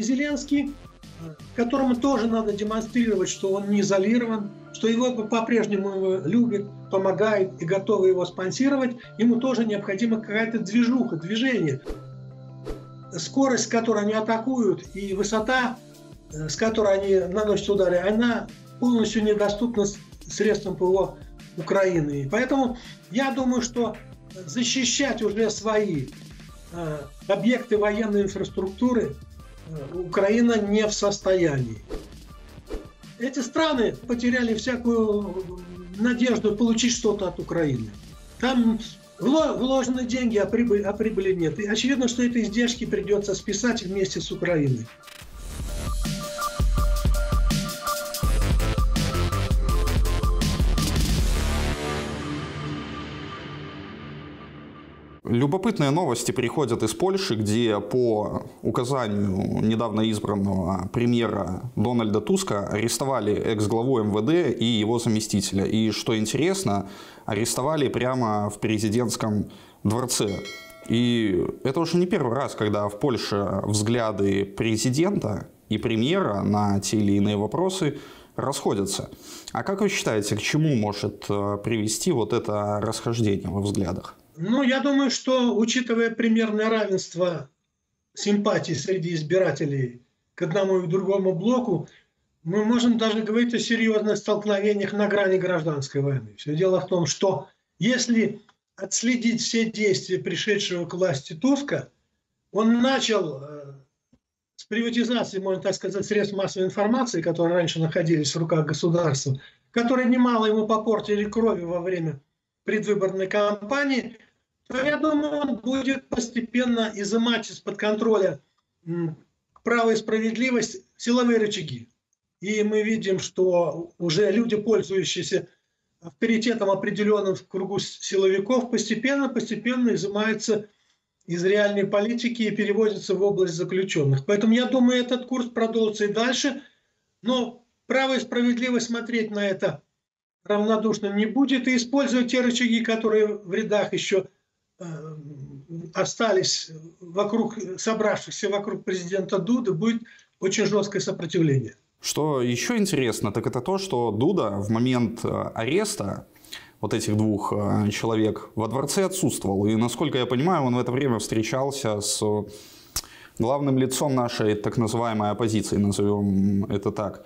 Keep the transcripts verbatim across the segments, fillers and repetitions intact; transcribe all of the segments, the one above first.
Зеленский, которому тоже надо демонстрировать, что он не изолирован, что его по-прежнему его любят, помогает и готовы его спонсировать, ему тоже необходима какая-то движуха, движение. Скорость, с которой они атакуют, и высота, с которой они наносят удары, она полностью недоступна средствам ПВО Украины. И поэтому я думаю, что защищать уже свои э, объекты военной инфраструктуры э, Украина не в состоянии. Эти страны потеряли всякую надежду получить что-то от Украины. Там вложены деньги, а прибыли, а прибыли нет. И очевидно, что эти издержки придется списать вместе с Украиной. Любопытные новости приходят из Польши, где по указанию недавно избранного премьера Дональда Туска арестовали экс-главу эм вэ дэ и его заместителя. И, что интересно, арестовали прямо в президентском дворце. И это уже не первый раз, когда в Польше взгляды президента и премьера на те или иные вопросы расходятся. А как вы считаете, к чему может привести вот это расхождение во взглядах? Ну, я думаю, что, учитывая примерное равенство симпатий среди избирателей к одному и другому блоку, мы можем даже говорить о серьезных столкновениях на грани гражданской войны. Все дело в том, что если отследить все действия пришедшего к власти Туска, он начал с приватизации, можно так сказать, средств массовой информации, которые раньше находились в руках государства, которые немало ему попортили крови во время предвыборной кампании, то, я думаю, он будет постепенно изымать из-под контроля право и справедливость силовые рычаги. И мы видим, что уже люди, пользующиеся авторитетом определенным в кругу силовиков, постепенно-постепенно изымаются из реальной политики и переводятся в область заключенных. Поэтому, я думаю, этот курс продолжится и дальше. Но право и справедливость смотреть на это равнодушным не будет и использовать те рычаги, которые в рядах еще э, остались вокруг, собравшихся вокруг президента Дуды, будет очень жесткое сопротивление. Что еще интересно, так это то, что Дуда в момент ареста вот этих двух человек во дворце отсутствовал. И, насколько я понимаю, он в это время встречался с главным лицом нашей так называемой оппозиции, назовем это так.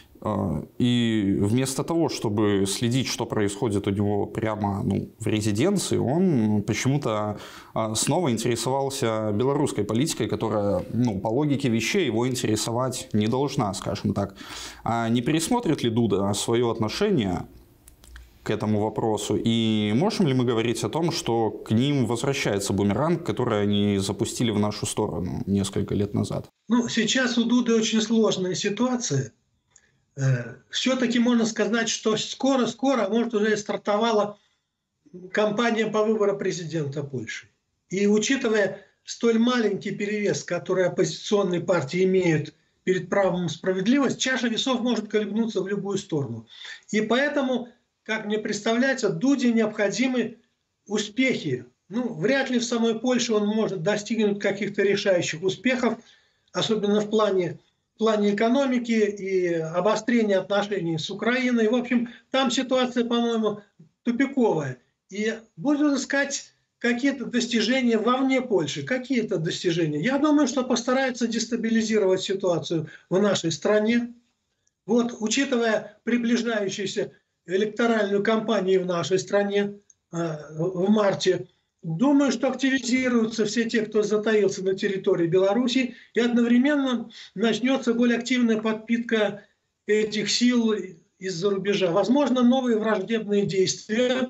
И вместо того, чтобы следить, что происходит у него прямо ну, в резиденции, он почему-то снова интересовался белорусской политикой, которая, ну, по логике вещей, его интересовать не должна, скажем так. А не пересмотрит ли Дуда свое отношение к этому вопросу? И можем ли мы говорить о том, что к ним возвращается бумеранг, который они запустили в нашу сторону несколько лет назад? Ну, сейчас у Дуды очень сложная ситуация. Все-таки можно сказать, что скоро-скоро, может, уже стартовала кампания по выбору президента Польши. И учитывая столь маленький перевес, который оппозиционные партии имеют перед правом справедливости, чаша весов может колебнуться в любую сторону. И поэтому, как мне представляется, Дуде необходимы успехи. Ну, вряд ли в самой Польше он может достигнуть каких-то решающих успехов, особенно в плане в плане экономики и обострения отношений с Украиной. В общем, там ситуация, по-моему, тупиковая. И будут искать какие-то достижения вовне Польши. Какие-то достижения. Я думаю, что постараются дестабилизировать ситуацию в нашей стране. Вот, учитывая приближающуюся электоральную кампанию в нашей стране э, в марте, думаю, что активизируются все те, кто затаился на территории Беларуси, и одновременно начнется более активная подпитка этих сил из-за рубежа. Возможно, новые враждебные действия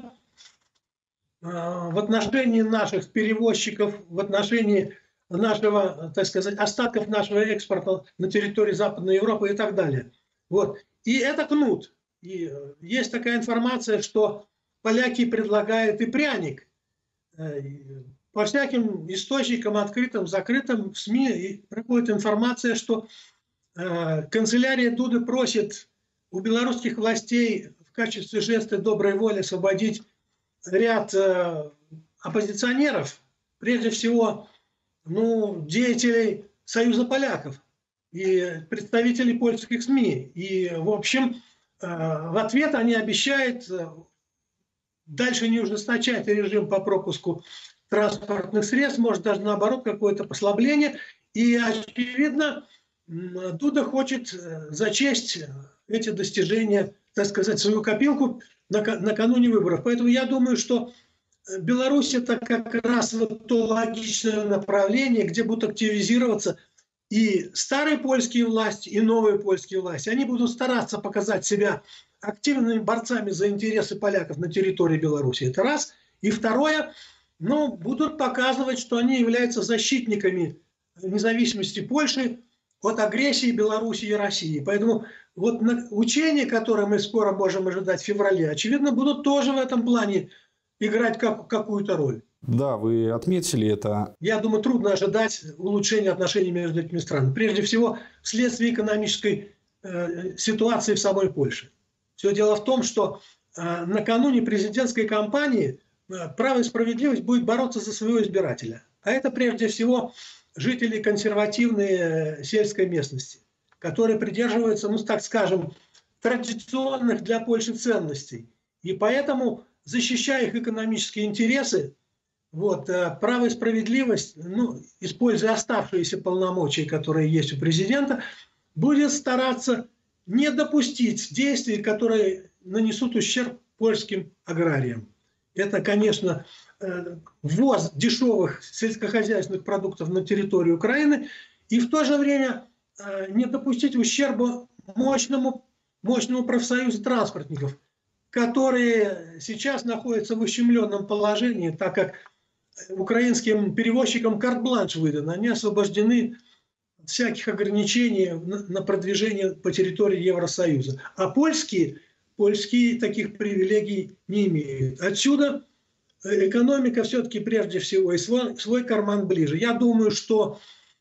в отношении наших перевозчиков, в отношении нашего, так сказать, остатков нашего экспорта на территории Западной Европы и так далее. Вот. И это кнут. И есть такая информация, что поляки предлагают и пряник. По всяким источникам, открытым, закрытым, в СМИ проходит информация, что э, канцелярия Дуды просит у белорусских властей в качестве жеста доброй воли освободить ряд э, оппозиционеров, прежде всего ну, деятелей Союза поляков. и представителей польских СМИ. И, в общем, в ответ они обещают дальше не ужесточать режим по пропуску транспортных средств, может даже наоборот какое-то послабление. И, очевидно, Дуда хочет зачесть эти достижения, так сказать, свою копилку накануне выборов. Поэтому я думаю, что Беларусь – это как раз вот то логичное направление, где будут активизироваться и старые польские власти, и новые польские власти. Они будут стараться показать себя активными борцами за интересы поляков на территории Беларуси. Это раз. И второе, ну, будут показывать, что они являются защитниками независимости Польши от агрессии Беларуси и России. Поэтому вот учения, которые мы скоро можем ожидать в феврале, очевидно, будут тоже в этом плане играть как, какую-то роль. Да, вы отметили это. Я думаю, трудно ожидать улучшения отношений между этими странами. Прежде всего, вследствие экономической э, ситуации в самой Польше. Все дело в том, что э, накануне президентской кампании э, «Право и справедливость» будет бороться за своего избирателя. А это прежде всего жители консервативной э, сельской местности, которые придерживаются, ну так скажем, традиционных для Польши ценностей. И поэтому, защищая их экономические интересы, вот, «Право и справедливость», ну, используя оставшиеся полномочия, которые есть у президента, будет стараться не допустить действий, которые нанесут ущерб польским аграриям. Это, конечно, ввоз дешевых сельскохозяйственных продуктов на территорию Украины и в то же время не допустить ущерба мощному, мощному профсоюзу транспортников, которые сейчас находятся в ущемленном положении, так как украинским перевозчикам карт-бланш выдан. Они освобождены от всяких ограничений на продвижение по территории Евросоюза. А польские, польские таких привилегий не имеют. Отсюда экономика все-таки прежде всего и свой, свой карман ближе. Я думаю, что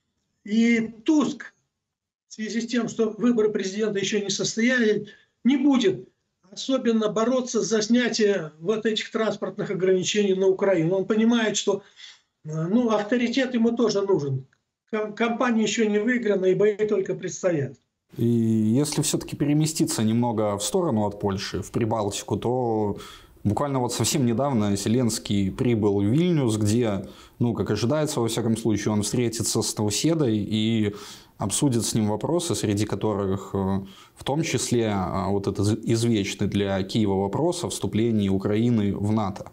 и Туск в связи с тем, что выборы президента еще не состоялись, не будет особенно бороться за снятие вот этих транспортных ограничений на Украину. Он понимает, что ну, авторитет ему тоже нужен. Кампания еще не выиграна, и бои только предстоят. И если все-таки переместиться немного в сторону от Польши, в Прибалтику, то буквально вот совсем недавно Зеленский прибыл в Вильнюс, где, ну, как ожидается, во всяком случае, он встретится с Науседой и обсудит с ним вопросы, среди которых в том числе вот этот извечный для Киева вопрос о вступлении Украины в НАТО.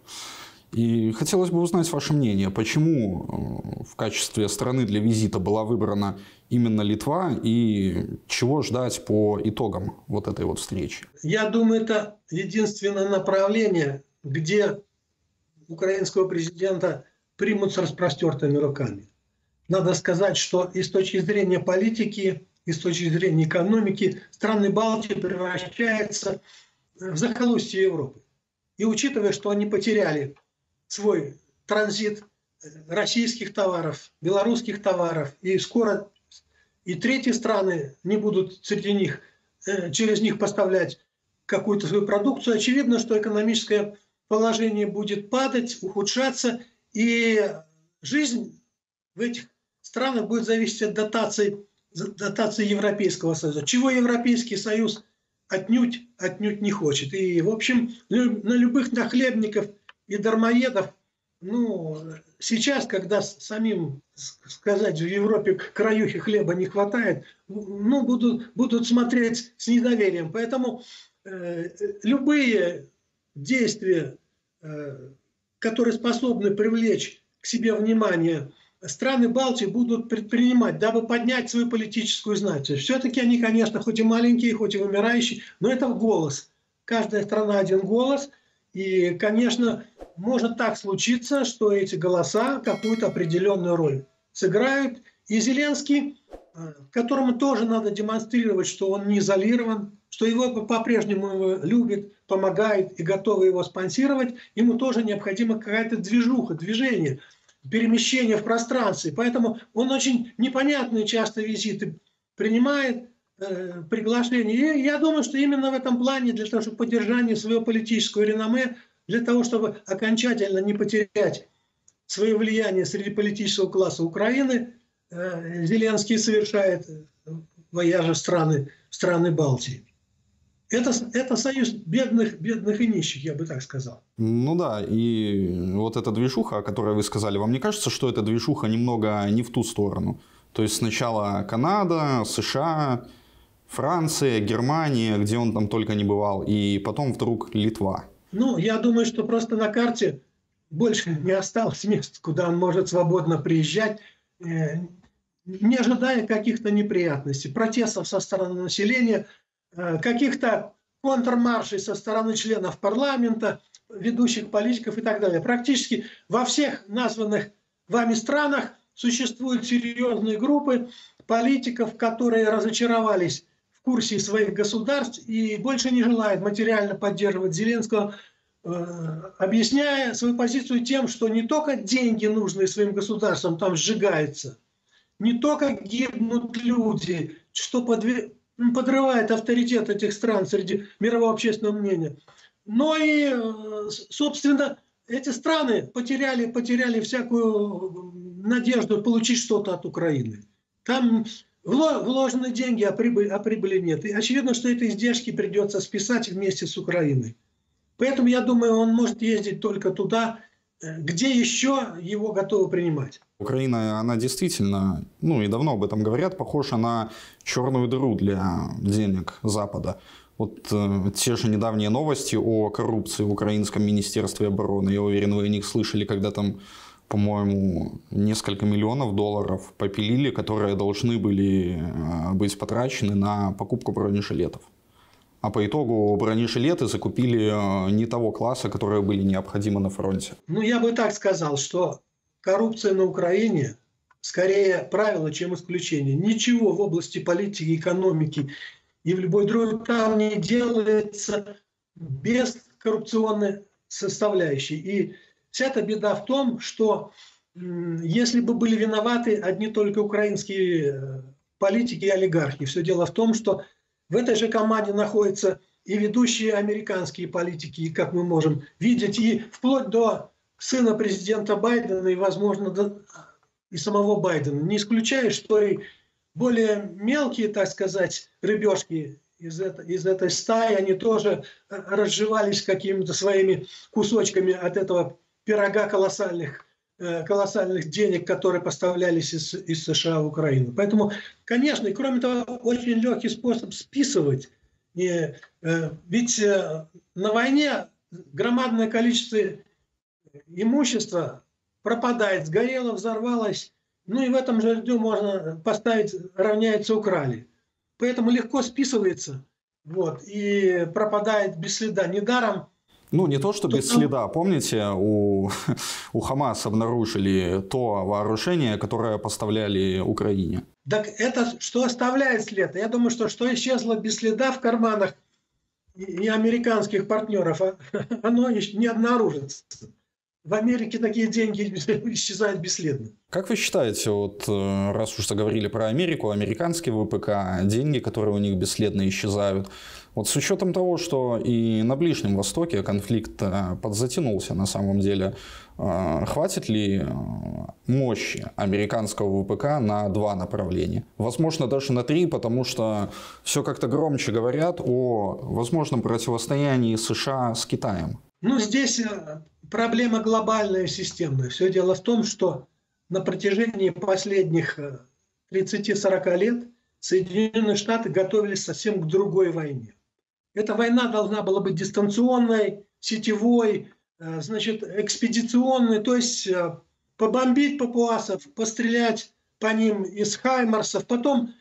И хотелось бы узнать ваше мнение, почему в качестве страны для визита была выбрана именно Литва и чего ждать по итогам вот этой вот встречи? Я думаю, это единственное направление, где украинского президента примут с распростертыми руками. Надо сказать, что и с точки зрения политики, и с точки зрения экономики страны Балтии превращаются в захолустье Европы. И учитывая, что они потеряли свой транзит российских товаров, белорусских товаров, и скоро и третьи страны не будут среди них, через них поставлять какую-то свою продукцию, очевидно, что экономическое положение будет падать, ухудшаться, и жизнь в этих странах будет зависеть от дотаций, дотаций Европейского Союза, чего Европейский Союз отнюдь, отнюдь не хочет. И, в общем, на любых нахлебников и дармоедов, ну, сейчас, когда самим, сказать, в Европе краюхи хлеба не хватает, ну, будут, будут смотреть с недоверием. Поэтому э, любые действия, э, которые способны привлечь к себе внимание, страны Балтии будут предпринимать, дабы поднять свою политическую значимость. Все-таки они, конечно, хоть и маленькие, хоть и вымирающие, но это голос. Каждая страна один голос. И, конечно, может так случиться, что эти голоса какую-то определенную роль сыграют. И Зеленский, которому тоже надо демонстрировать, что он не изолирован, что его по-прежнему любят, помогают и готовы его спонсировать, ему тоже необходима какая-то движуха, движение, перемещение в пространстве. Поэтому он очень непонятные часто визиты принимает, э, приглашения. И я думаю, что именно в этом плане, для того, чтобы поддержание своего политического реноме, для того, чтобы окончательно не потерять свое влияние среди политического класса Украины, э, Зеленский совершает вояжа страны, страны Балтии. Это, это союз бедных, бедных и нищих, я бы так сказал. Ну да, и вот эта движуха, о которой вы сказали, вам не кажется, что эта движуха немного не в ту сторону? То есть сначала Канада, США, Франция, Германия, где он там только не бывал, и потом вдруг Литва. Ну, я думаю, что просто на карте больше не осталось мест, куда он может свободно приезжать, не ожидая каких-то неприятностей, протестов со стороны населения, каких-то контрмаршей со стороны членов парламента, ведущих политиков и так далее. Практически во всех названных вами странах существуют серьезные группы политиков, которые разочаровались в курсе своих государств и больше не желают материально поддерживать Зеленского, объясняя свою позицию тем, что не только деньги, нужные своим государствам, там сжигаются, не только гибнут люди, что подве... подрывает авторитет этих стран среди мирового общественного мнения, но и, собственно, эти страны потеряли, потеряли всякую надежду получить что-то от Украины. Там вложены деньги, а прибыли, а прибыли нет. И очевидно, что эти издержки придется списать вместе с Украиной. Поэтому, я думаю, он может ездить только туда, где еще его готовы принимать. Украина, она действительно, ну и давно об этом говорят, похожа на черную дыру для денег Запада. Вот э, те же недавние новости о коррупции в украинском министерстве обороны, я уверен, вы о них слышали, когда там, по-моему, несколько миллионов долларов попилили, которые должны были э, быть потрачены на покупку бронежилетов. А по итогу бронежилеты закупили не того класса, которые были необходимы на фронте. Ну, я бы так сказал, что коррупция на Украине скорее правило, чем исключение. Ничего в области политики, экономики и в любой другой там не делается без коррупционной составляющей. И вся эта беда в том, что если бы были виноваты одни только украинские политики и олигархи, все дело в том, что в этой же команде находятся и ведущие американские политики, и, как мы можем видеть, и вплоть до сына президента Байдена, и, возможно, до и самого Байдена. Не исключая, что и более мелкие, так сказать, рыбешки из, это, из этой стаи, они тоже разжевались какими-то своими кусочками от этого пирога колоссальных, колоссальных денег, которые поставлялись из, из США в Украину. Поэтому, конечно, и кроме того, очень легкий способ списывать. И, э, ведь э, на войне громадное количество имущества пропадает, сгорело, взорвалось. Ну и в этом же ряду можно поставить, равняется украли. Поэтому легко списывается, вот, и пропадает без следа. Недаром. Ну, не то, что без следа. Помните, у, у Хамас обнаружили то вооружение, которое поставляли Украине. Так это что оставляет след? Я думаю, что что исчезло без следа в карманах и американских партнеров, оно не обнаружится. В Америке такие деньги исчезают бесследно. Как вы считаете, вот раз уж заговорили про Америку, американские ВПК, деньги, которые у них бесследно исчезают, вот с учетом того, что и на Ближнем Востоке конфликт подзатянулся на самом деле, хватит ли мощи американского ВПК на два направления? Возможно, даже на три, потому что все как-то громче говорят о возможном противостоянии США с Китаем. Ну, здесь проблема глобальная, системная. Все дело в том, что на протяжении последних тридцати-сорока лет Соединенные Штаты готовились совсем к другой войне. Эта война должна была быть дистанционной, сетевой, значит, экспедиционной, то есть побомбить папуасов, пострелять по ним из хаймарсов, потом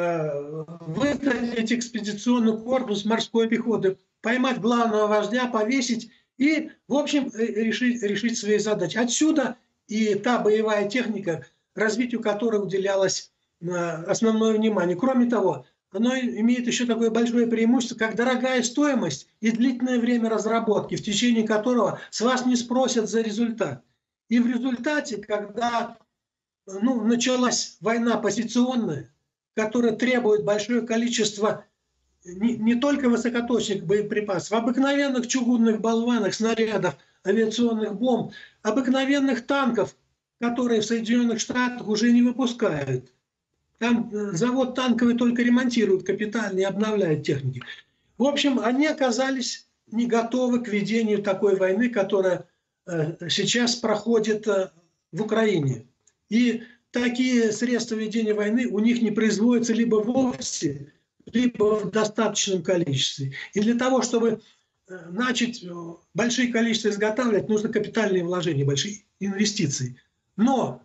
выкатить экспедиционный корпус морской пехоты, поймать главного вождя, повесить и, в общем, решить, решить свои задачи. Отсюда и та боевая техника, развитию которой уделялось основное внимание. Кроме того, оно имеет еще такое большое преимущество, как дорогая стоимость и длительное время разработки, в течение которого с вас не спросят за результат. И в результате, когда ну, началась война позиционная, которая требует большое количество не, не только высокоточных боеприпасов, обыкновенных чугунных болванок, снарядов, авиационных бомб, обыкновенных танков, которые в Соединенных Штатах уже не выпускают. Там завод танковый только ремонтируют капитально и обновляют техники. В общем, они оказались не готовы к ведению такой войны, которая сейчас проходит в Украине. И такие средства ведения войны у них не производятся либо вовсе, либо в достаточном количестве. И для того, чтобы начать большие количества изготавливать, нужно капитальные вложения, большие инвестиции. Но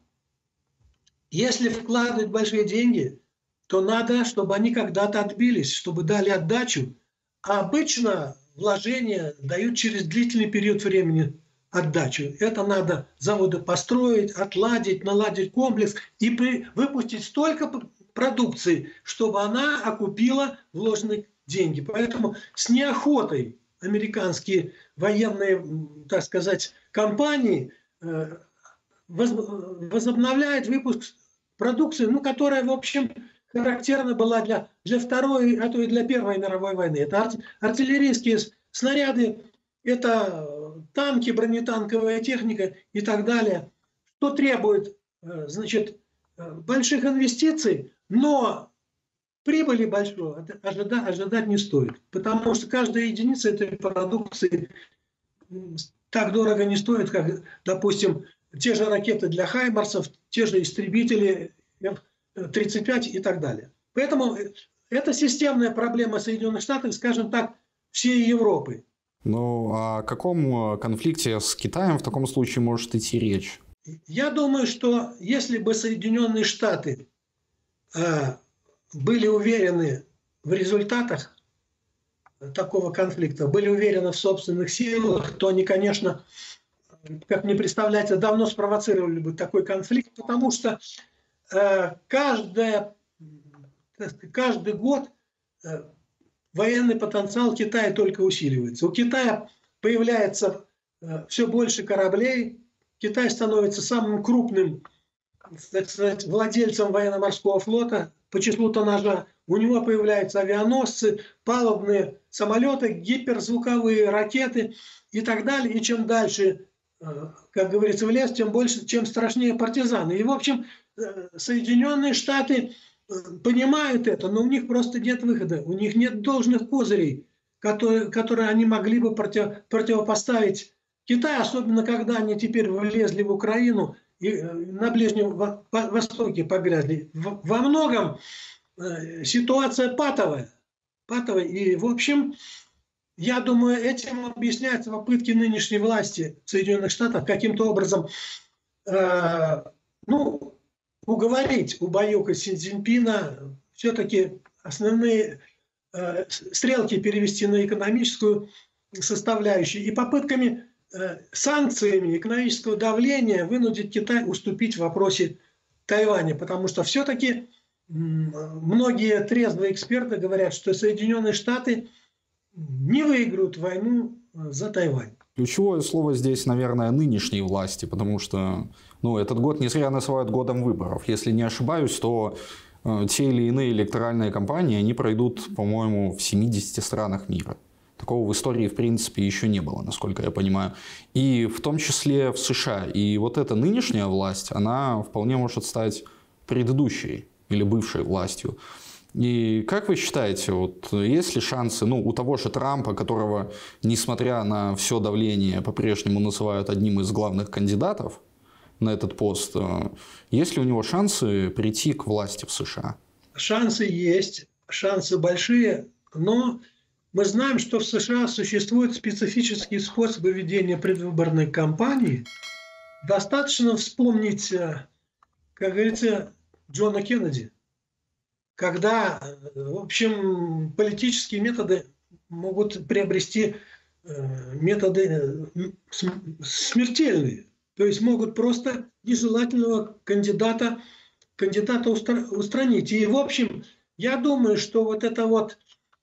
если вкладывать большие деньги, то надо, чтобы они когда-то отбились, чтобы дали отдачу. А обычно вложения дают через длительный период времени отдачу. Это надо заводы построить, отладить, наладить комплекс и при, выпустить столько продукции, чтобы она окупила вложенные деньги. Поэтому с неохотой американские военные, так сказать, компании э, возобновляют выпуск продукции, ну, которая, в общем, характерна была для, для Второй, а то и для Первой мировой войны. Это артиллерийские снаряды, это танки, бронетанковая техника и так далее, что требует, значит, больших инвестиций, но прибыли большой ожидать, ожидать не стоит, потому что каждая единица этой продукции так дорого не стоит, как, допустим, те же ракеты для хаймарсов, те же истребители эф тридцать пять и так далее. Поэтому это системная проблема Соединенных Штатов, скажем так, всей Европы. Ну, о каком конфликте с Китаем в таком случае может идти речь? Я думаю, что если бы Соединенные Штаты э, были уверены в результатах такого конфликта, были уверены в собственных силах, то они, конечно, как мне представляется, давно спровоцировали бы такой конфликт, потому что э, каждая, каждый год э, военный потенциал Китая только усиливается. У Китая появляется э, все больше кораблей, Китай становится самым крупным, так сказать, владельцем военно-морского флота по числу тоннажа. У него появляются авианосцы, палубные самолеты, гиперзвуковые ракеты и так далее. И чем дальше, как говорится, в лес, тем больше, чем страшнее партизаны. И, в общем, Соединенные Штаты понимают это, но у них просто нет выхода. У них нет должных козырей, которые, которые они могли бы против, противопоставить Китаю, особенно когда они теперь влезли в Украину и на Ближнем Востоке погрязли. Во многом ситуация патовая. патовая. И, в общем, я думаю, этим объясняются попытки нынешней власти Соединенных Штатов каким-то образом э, ну, уговорить, убаюкать Си Цзиньпина, все-таки основные э, стрелки перевести на экономическую составляющую и попытками э, санкциями экономического давления вынудить Китай уступить в вопросе Тайваня, потому что все-таки многие трезвые эксперты говорят, что Соединенные Штаты не выиграют войну за Тайвань. Ключевое слово здесь, наверное, нынешней власти, потому что ну, этот год не зря называют годом выборов. Если не ошибаюсь, то э, те или иные электоральные кампании, они пройдут, по-моему, в семидесяти странах мира. Такого в истории, в принципе, еще не было, насколько я понимаю. И в том числе в США. И вот эта нынешняя власть, она вполне может стать предыдущей или бывшей властью. И как вы считаете, вот есть ли шансы, ну, у того же Трампа, которого, несмотря на все давление, по-прежнему называют одним из главных кандидатов на этот пост, есть ли у него шансы прийти к власти в США? Шансы есть, шансы большие, но мы знаем, что в США существуют специфические способы ведения предвыборной кампании. Достаточно вспомнить, как говорится, Джона Кеннеди, когда, в общем, политические методы могут приобрести методы смертельные. То есть могут просто нежелательного кандидата, кандидата устранить. И, в общем, я думаю, что вот это вот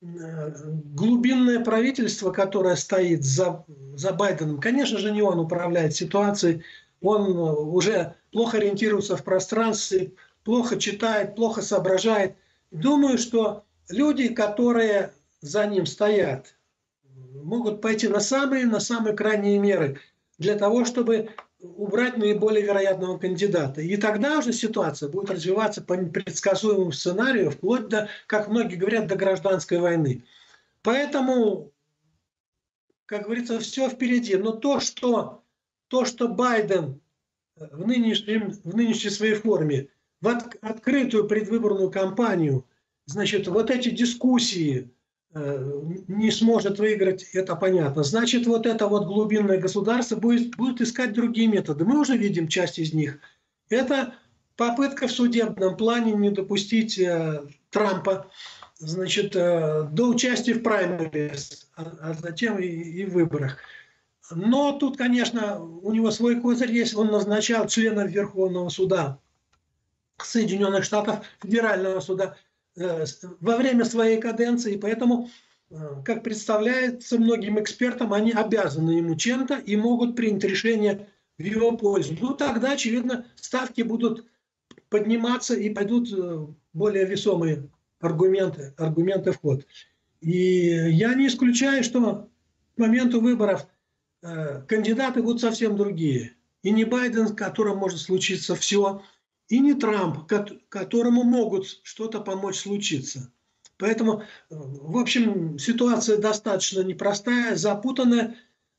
глубинное правительство, которое стоит за, за Байденом, конечно же, не он управляет ситуацией, он уже плохо ориентируется в пространстве, плохо читает, плохо соображает. Думаю, что люди, которые за ним стоят, могут пойти на самые, на самые крайние меры для того, чтобы убрать наиболее вероятного кандидата. И тогда уже ситуация будет развиваться по непредсказуемому сценарию, вплоть до, как многие говорят, до гражданской войны. Поэтому, как говорится, все впереди. Но то, что, то, что Байден в, нынешнем, в нынешней своей форме в от, открытую предвыборную кампанию, значит, вот эти дискуссии э, не сможет выиграть, это понятно. Значит, вот это вот глубинное государство будет, будет искать другие методы. Мы уже видим часть из них. Это попытка в судебном плане не допустить э, Трампа, значит, э, до участия в праймерис, а, а затем и, и в выборах. Но тут, конечно, у него свой козырь есть. Он назначал членов Верховного суда Соединенных Штатов, Федерального суда, э, во время своей каденции. Поэтому, э, как представляется многим экспертам, они обязаны ему чем-то и могут принять решение в его пользу. Ну, тогда, очевидно, ставки будут подниматься и пойдут э, более весомые аргументы, аргументы в ход. И я не исключаю, что к моменту выборов э, кандидаты будут совсем другие. И не Байден, с которым может случиться все, и не Трамп, которому могут что-то помочь случиться. Поэтому, в общем, ситуация достаточно непростая, запутанная.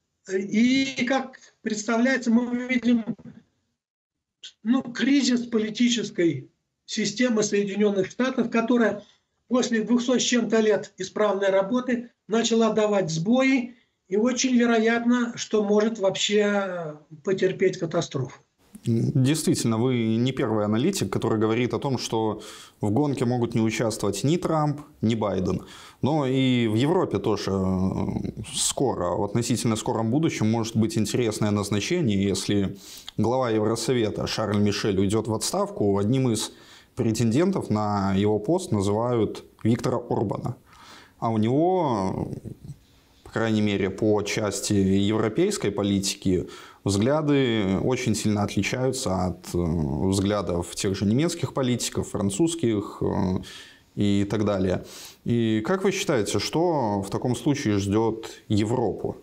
И, как представляется, мы видим ну, кризис политической системы Соединенных Штатов, которая после двухсот с чем-то лет исправной работы начала давать сбои, и очень вероятно, что может вообще потерпеть катастрофу. Действительно, вы не первый аналитик, который говорит о том, что в гонке могут не участвовать ни Трамп, ни Байден. Но и в Европе тоже скоро, в относительно скором будущем, может быть интересное назначение, если глава Евросовета Шарль Мишель уйдет в отставку. Одним из претендентов на его пост называют Виктора Орбана. А у него, по крайней мере, по части европейской политики, взгляды очень сильно отличаются от взглядов тех же немецких политиков, французских и так далее. И как вы считаете, что в таком случае ждет Европу,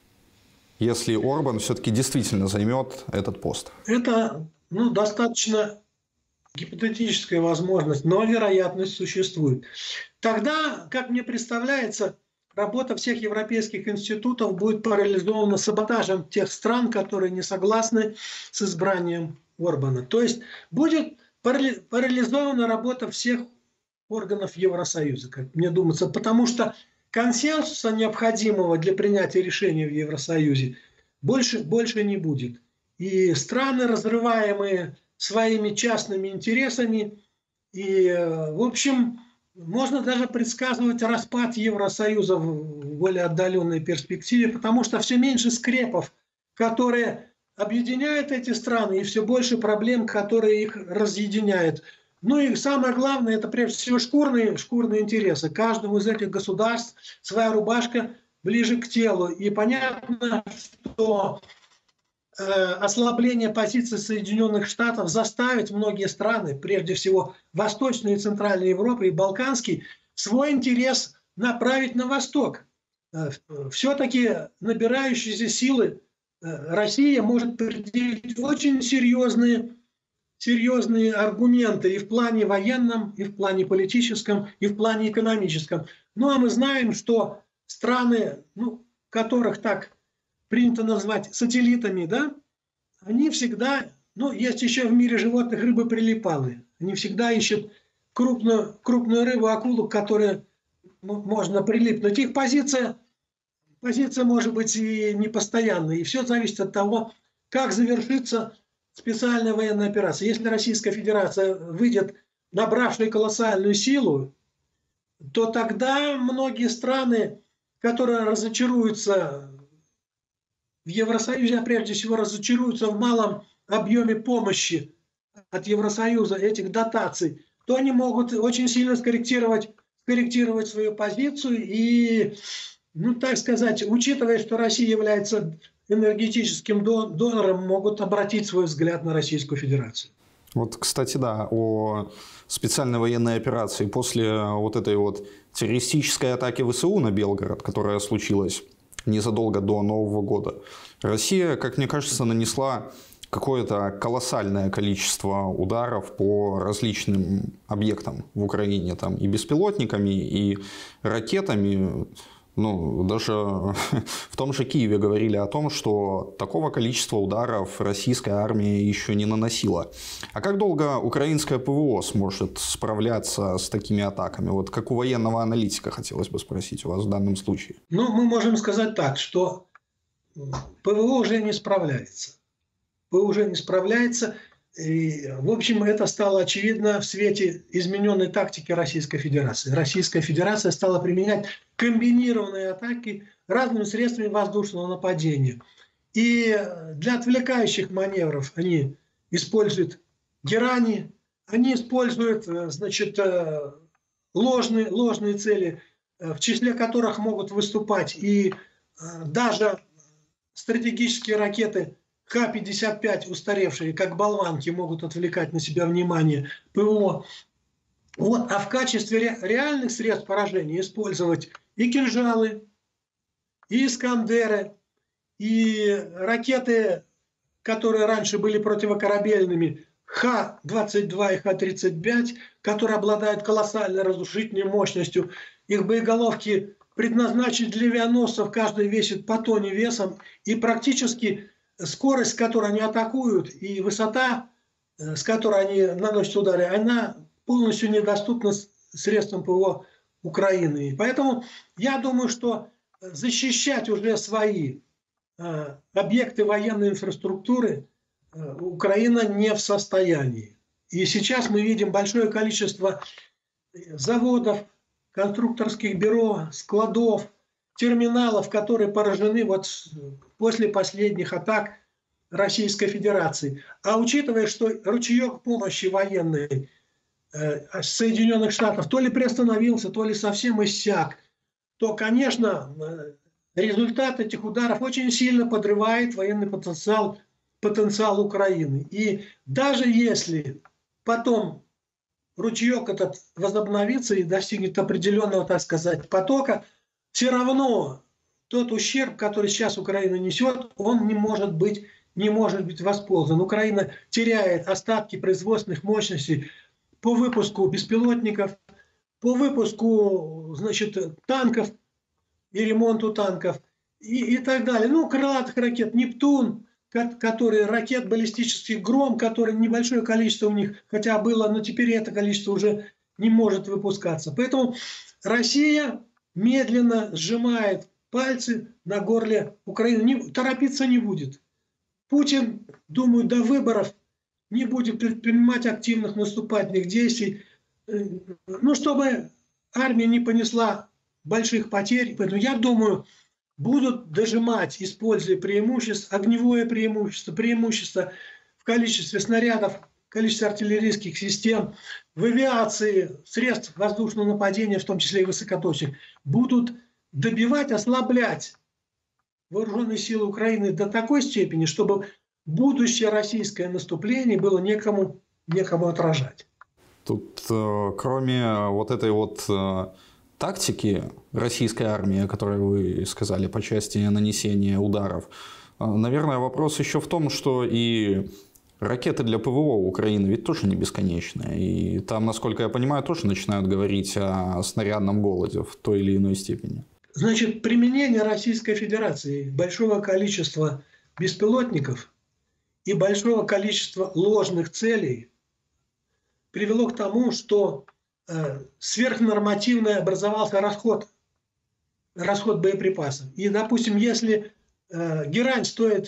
если Орбан все-таки действительно займет этот пост? Это ну, достаточно гипотетическая возможность, но вероятность существует. Тогда, как мне представляется, работа всех европейских институтов будет парализована саботажем тех стран, которые не согласны с избранием Орбана. То есть будет парализована работа всех органов Евросоюза, как мне думается, потому что консенсуса, необходимого для принятия решений в Евросоюзе, больше, больше не будет. И страны, разрываемые своими частными интересами, и, в общем, можно даже предсказывать распад Евросоюза в более отдаленной перспективе, потому что все меньше скрепов, которые объединяют эти страны, и все больше проблем, которые их разъединяют. Ну и самое главное, это прежде всего шкурные, шкурные интересы. Каждому из этих государств своя рубашка ближе к телу. И понятно, что э, ослабление позиции Соединенных Штатов заставит многие страны, прежде всего Восточной и Центральной Европы и Балканский, свой интерес направить на восток. Э, все-таки набирающиеся силы э, Россия может предъявить очень серьезные серьезные аргументы и в плане военном, и в плане политическом, и в плане экономическом. Ну а мы знаем, что страны, ну, которых так принято назвать сателлитами, да, они всегда, ну, есть еще в мире животных рыбы прилипалы. Они всегда ищут крупную, крупную рыбу, акулу, к которой можно прилипнуть. Их позиция, позиция может быть и непостоянной. И все зависит от того, как завершится специальная военная операция. Если Российская Федерация выйдет, набравшая колоссальную силу, то тогда многие страны, которые разочаруются в Евросоюзе, а прежде всего разочаруются в малом объеме помощи от Евросоюза, этих дотаций, то они могут очень сильно скорректировать, скорректировать свою позицию и, ну так сказать, учитывая, что Россия является энергетическим донором, могут обратить свой взгляд на Российскую Федерацию. Вот, кстати, да, о специальной военной операции после вот этой вот террористической атаки ВСУ на Белгород, которая случилась незадолго до Нового года. Россия, как мне кажется, нанесла какое-то колоссальное количество ударов по различным объектам в Украине, там и беспилотниками, и ракетами. Ну, даже в том же Киеве говорили о том, что такого количества ударов российская армия еще не наносила. А как долго украинское ПВО сможет справляться с такими атаками? Вот как у военного аналитика хотелось бы спросить у вас в данном случае. Ну, мы можем сказать так, что ПВО уже не справляется. ПВО уже не справляется. И, в общем, это стало очевидно в свете измененной тактики Российской Федерации. Российская Федерация стала применять комбинированные атаки разными средствами воздушного нападения. И для отвлекающих маневров они используют герани, они используют, значит, ложные, ложные цели, в числе которых могут выступать и даже стратегические ракеты Х пятьдесят пять устаревшие, как болванки, могут отвлекать на себя внимание ПВО. Вот. А в качестве ре реальных средств поражения использовать и кинжалы, и искандеры, и ракеты, которые раньше были противокорабельными, Х двадцать два и Х тридцать пять, которые обладают колоссальной разрушительной мощностью. Их боеголовки предназначены для авианосцев, каждый весит по тонне весом, и практически скорость, с которой они атакуют, и высота, с которой они наносят удары, она полностью недоступна средствам ПВО Украины. И поэтому я думаю, что защищать уже свои э, объекты военной инфраструктуры э, Украина не в состоянии. И сейчас мы видим большое количество заводов, конструкторских бюро, складов, терминалов, которые поражены вот после последних атак Российской Федерации. А учитывая, что ручеек помощи военной э, Соединенных Штатов то ли приостановился, то ли совсем иссяк, то, конечно, результат этих ударов очень сильно подрывает военный потенциал, потенциал Украины. И даже если потом ручеек этот возобновится и достигнет определенного, так сказать, потока, все равно тот ущерб, который сейчас Украина несет, он не может быть, не может быть восполнен. Украина теряет остатки производственных мощностей по выпуску беспилотников, по выпуску, значит, танков и ремонту танков и, и так далее. Ну, крылатых ракет «Нептун», которые ракет баллистических «Гром», которые небольшое количество у них, хотя было, но теперь это количество уже не может выпускаться. Поэтому Россия медленно сжимает пальцы на горле Украины. Не, торопиться не будет. Путин, думаю, до выборов не будет предпринимать активных наступательных действий, ну, чтобы армия не понесла больших потерь. Поэтому, я думаю, будут дожимать, используя преимущество, огневое преимущество, преимущество в количестве снарядов, количестве артиллерийских систем, в авиации, средств воздушного нападения, в том числе и высокоточных, будут добивать, ослаблять вооруженные силы Украины до такой степени, чтобы будущее российское наступление было некому, некому отражать. Тут, э, кроме вот этой вот э, тактики российской армии, о которой вы сказали, по части нанесения ударов, э, наверное, вопрос еще в том, что и ракеты для ПВО Украины ведь тоже не бесконечные. И там, насколько я понимаю, тоже начинают говорить о снарядном голоде в той или иной степени. Значит, применение Российской Федерации большого количества беспилотников и большого количества ложных целей привело к тому, что э, сверхнормативно образовался расход, расход боеприпасов. И, допустим, если э, герань стоит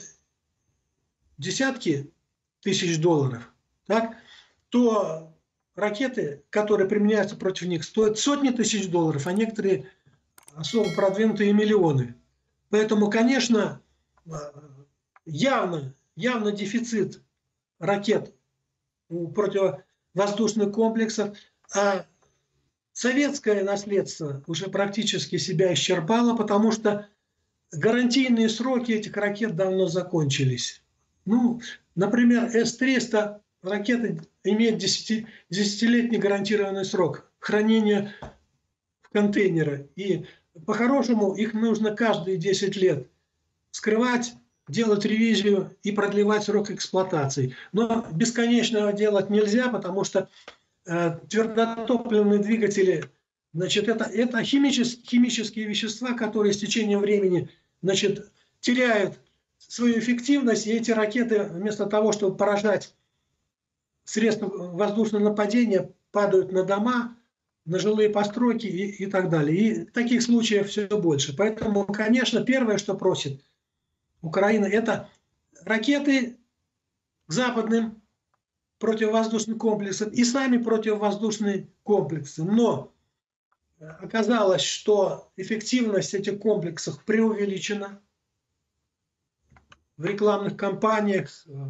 десятки тысяч долларов, так, то ракеты, которые применяются против них, стоят сотни тысяч долларов, а некоторые особо продвинутые миллионы. Поэтому, конечно, явно, явно дефицит ракет у противовоздушных комплексов, а советское наследство уже практически себя исчерпало, потому что гарантийные сроки этих ракет давно закончились. Ну, например, С триста ракеты имеют десятилетний гарантированный срок хранения в контейнере. И по-хорошему их нужно каждые десять лет вскрывать, делать ревизию и продлевать срок эксплуатации. Но бесконечно делать нельзя, потому что э, твердотопливные двигатели, значит, это, это химичес, химические вещества, которые с течением времени, значит, теряют свою эффективность, и эти ракеты вместо того, чтобы поражать средства воздушного нападения, падают на дома, на жилые постройки и, и так далее. И таких случаев все больше. Поэтому, конечно, первое, что просит Украина, это ракеты к западным противовоздушным комплексам и сами противовоздушные комплексы. Но оказалось, что эффективность этих комплексов преувеличена в рекламных кампаниях,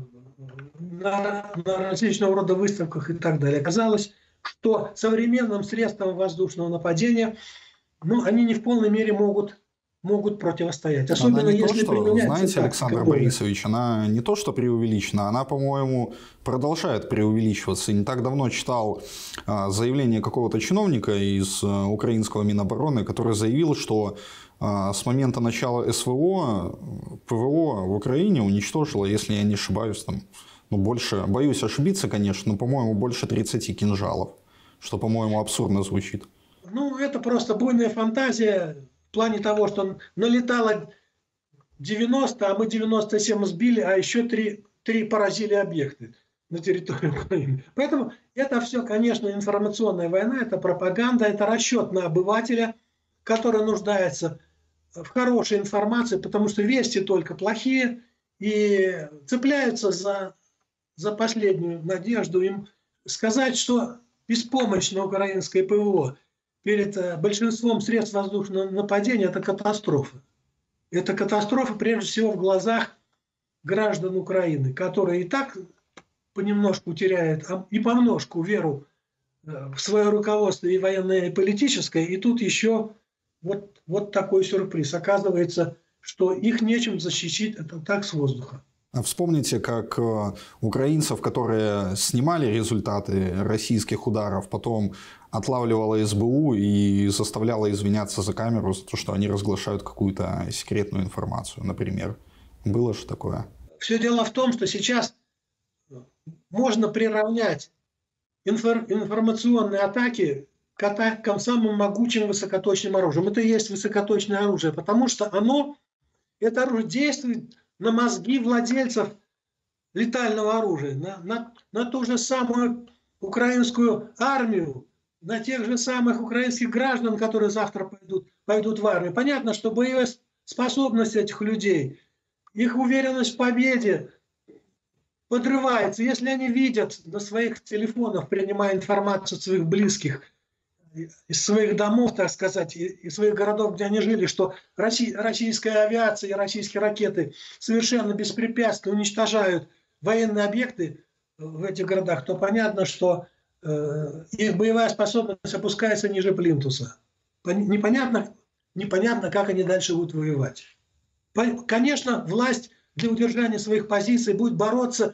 на, на различного рода выставках и так далее. Оказалось, что современным средствам воздушного нападения, ну, они не в полной мере могут, могут противостоять. Особенно она не если то, что, знаете, Александр новая. Борисович, она не то, что преувеличена, она, по-моему, продолжает преувеличиваться. Не так давно читал а, заявление какого-то чиновника из а, украинского Минобороны, который заявил, что а, с момента начала СВО ПВО в Украине уничтожило, если я не ошибаюсь, там, ну, больше, боюсь ошибиться, конечно, но, по-моему, больше тридцати кинжалов, что, по-моему, абсурдно звучит. Ну, это просто буйная фантазия в плане того, что налетало девяносто, а мы девяносто семь сбили, а еще три, три поразили объекты на территории Украины. Поэтому это все, конечно, информационная война, это пропаганда, это расчет на обывателя, который нуждается в хорошей информации, потому что вести только плохие, и цепляются за, за последнюю надежду им сказать, что беспомощно украинское ПВО перед большинством средств воздушного нападения – это катастрофа. Это катастрофа, прежде всего, в глазах граждан Украины, которые и так понемножку теряют, и помножку веру в свое руководство и военное, и политическое, и тут еще вот, вот такой сюрприз. Оказывается, что их нечем защитить, это так, с воздуха. Вспомните, как украинцев, которые снимали результаты российских ударов, потом отлавливала СБУ и заставляла извиняться за камеру за то, что они разглашают какую-то секретную информацию, например. Было же такое? Все дело в том, что сейчас можно приравнять инфор- информационные атаки к атакам самым могучим высокоточным оружием. Это и есть высокоточное оружие, потому что оно, это оружие действует на мозги владельцев летального оружия, на, на, на ту же самую украинскую армию, на тех же самых украинских граждан, которые завтра пойдут, пойдут в армию. Понятно, что боевая способность этих людей, их уверенность в победе подрывается. Если они видят на своих телефонах, принимая информацию от своих близких, из своих домов, так сказать, из своих городов, где они жили, что российская авиация и российские ракеты совершенно беспрепятственно уничтожают военные объекты в этих городах, то понятно, что э, их боевая способность опускается ниже плинтуса. Непонятно, непонятно, как они дальше будут воевать. Конечно, власть для удержания своих позиций будет бороться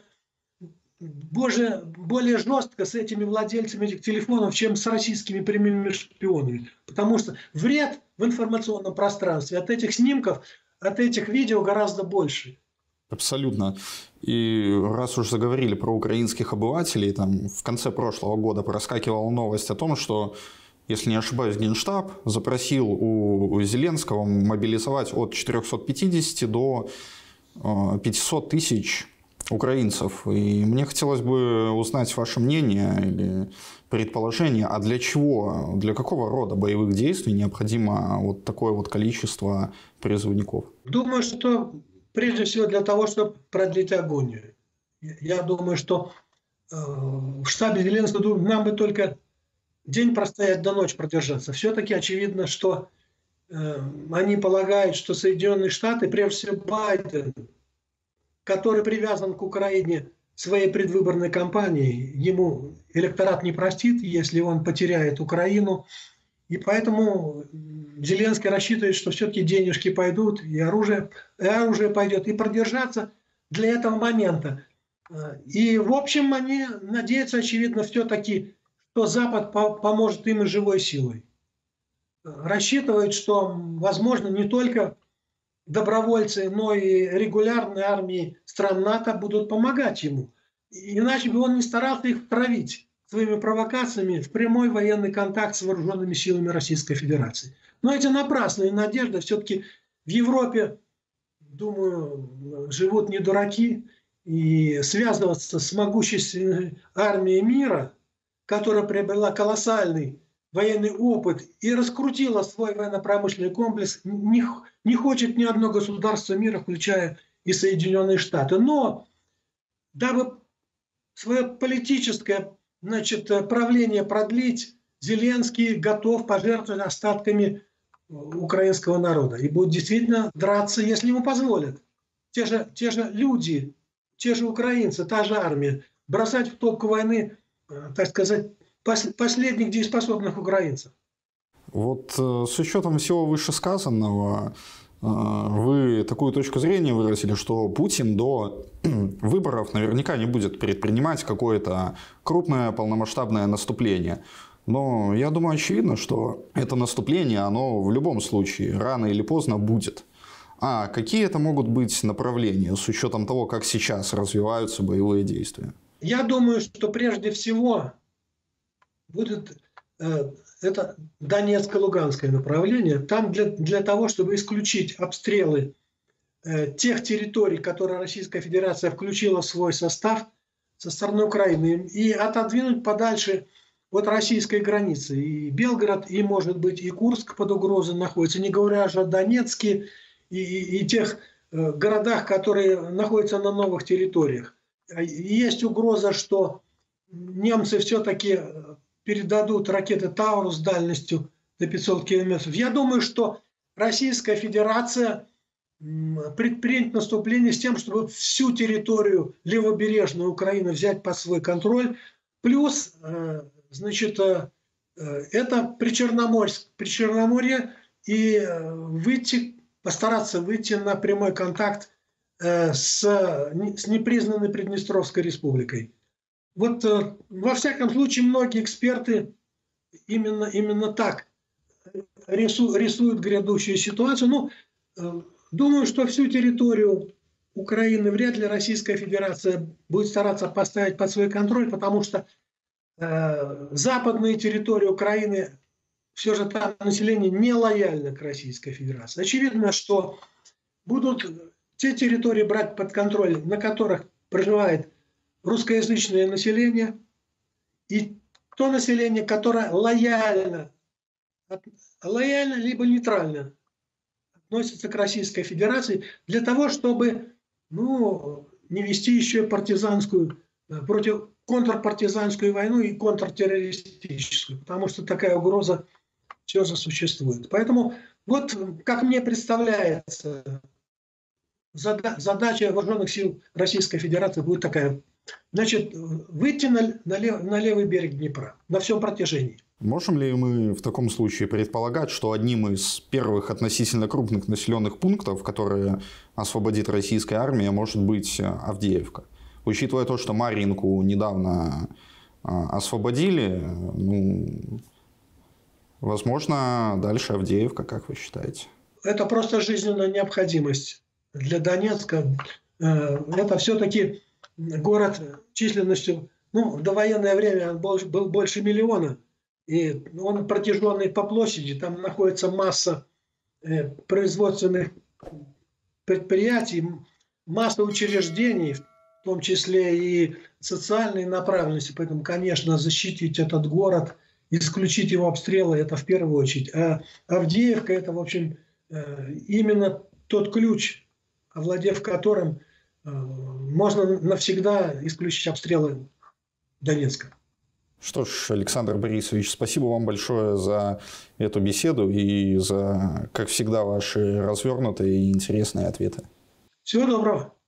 Боже, более жестко с этими владельцами этих телефонов, чем с российскими прямыми шпионами. Потому что вред в информационном пространстве от этих снимков, от этих видео гораздо больше. Абсолютно. И раз уж заговорили про украинских обывателей, там в конце прошлого года проскакивала новость о том, что, если не ошибаюсь, Генштаб запросил у Зеленского мобилизовать от четырёхсот пятидесяти до пятисот тысяч украинцев. И мне хотелось бы узнать ваше мнение или предположение, а для чего, для какого рода боевых действий необходимо вот такое вот количество призывников? Думаю, что прежде всего для того, чтобы продлить агонию. Я думаю, что э, в штабе Зеленского думаю, нам бы только день простоять, до ночи продержаться. Все-таки очевидно, что э, они полагают, что Соединенные Штаты, прежде всего Байден, который привязан к Украине своей предвыборной кампанией, ему электорат не простит, если он потеряет Украину. И поэтому Зеленский рассчитывает, что все-таки денежки пойдут, и оружие, и оружие пойдет, и продержаться для этого момента. И, в общем, они надеются, очевидно, все-таки, что Запад поможет им и живой силой. Рассчитывают, что, возможно, не только добровольцы, но и регулярные армии стран НАТО будут помогать ему. Иначе бы он не старался их втравить своими провокациями в прямой военный контакт с вооруженными силами Российской Федерации. Но эти напрасные надежды. Все-таки в Европе, думаю, живут не дураки. И связываться с могущественной армией мира, которая приобрела колоссальный военный опыт и раскрутила свой военно-промышленный комплекс, не, не хочет ни одно государство мира, включая и Соединенные Штаты. Но дабы свое политическое, значит, правление продлить, Зеленский готов пожертвовать остатками украинского народа. И будет действительно драться, если ему позволят. Те же, те же люди, те же украинцы, та же армия, бросать в топку войны, так сказать, последних дееспособных украинцев. Вот с учетом всего вышесказанного, вы такую точку зрения выразили, что Путин до выборов наверняка не будет предпринимать какое-то крупное полномасштабное наступление. Но я думаю, очевидно, что это наступление, оно в любом случае рано или поздно будет. А какие это могут быть направления с учетом того, как сейчас развиваются боевые действия? Я думаю, что прежде всего будет э, это Донецко-Луганское направление. Там для, для того, чтобы исключить обстрелы э, тех территорий, которые Российская Федерация включила в свой состав со стороны Украины, и отодвинуть подальше от российской границы. И Белгород, и, может быть, и Курск под угрозой находится, не говоря же о Донецке, И, и, и тех э, городах, которые находятся на новых территориях. Есть угроза, что немцы все-таки передадут ракеты «Таурус» с дальностью до пятисот километров. Я думаю, что Российская Федерация предпримет наступление с тем, чтобы всю территорию левобережной Украины взять под свой контроль. Плюс, э, значит, э, это Причерноморск, Причерноморье, и э, выйти постараться выйти на прямой контакт э, с, с непризнанной Приднестровской республикой. Вот э, во всяком случае многие эксперты именно, именно так рису, рисуют грядущую ситуацию. Ну, э, думаю, что всю территорию Украины вряд ли Российская Федерация будет стараться поставить под свой контроль, потому что э, западные территории Украины, все же там население не лояльно к Российской Федерации. Очевидно, что будут те территории брать под контроль, на которых проживает русскоязычное население, и то население, которое лояльно, лояльно либо нейтрально относится к Российской Федерации, для того, чтобы ну, не вести еще партизанскую, против, контрпартизанскую войну и контртеррористическую, потому что такая угроза все же существует. Поэтому вот, как мне представляется, задача вооруженных сил Российской Федерации будет такая. Значит, выйти на, на, лев, на левый берег Днепра на всем протяжении. Можем ли мы в таком случае предполагать, что одним из первых относительно крупных населенных пунктов, которые освободит российская армия, может быть Авдеевка? Учитывая то, что Марьинку недавно освободили, ну, возможно, дальше Авдеевка, как вы считаете? Это просто жизненная необходимость для Донецка. Это все-таки город численностью, ну, в довоенное время он был, был больше миллиона. И он протяженный по площади, там находится масса э, производственных предприятий, масса учреждений, в том числе и социальной направленности. Поэтому, конечно, защитить этот город, исключить его обстрелы, это в первую очередь. А Авдеевка – это, в общем, э, именно тот ключ, овладев которым э, можно навсегда исключить обстрелы Донецка. Что ж, Александр Борисович, спасибо вам большое за эту беседу и за, как всегда, ваши развернутые и интересные ответы. Всего доброго.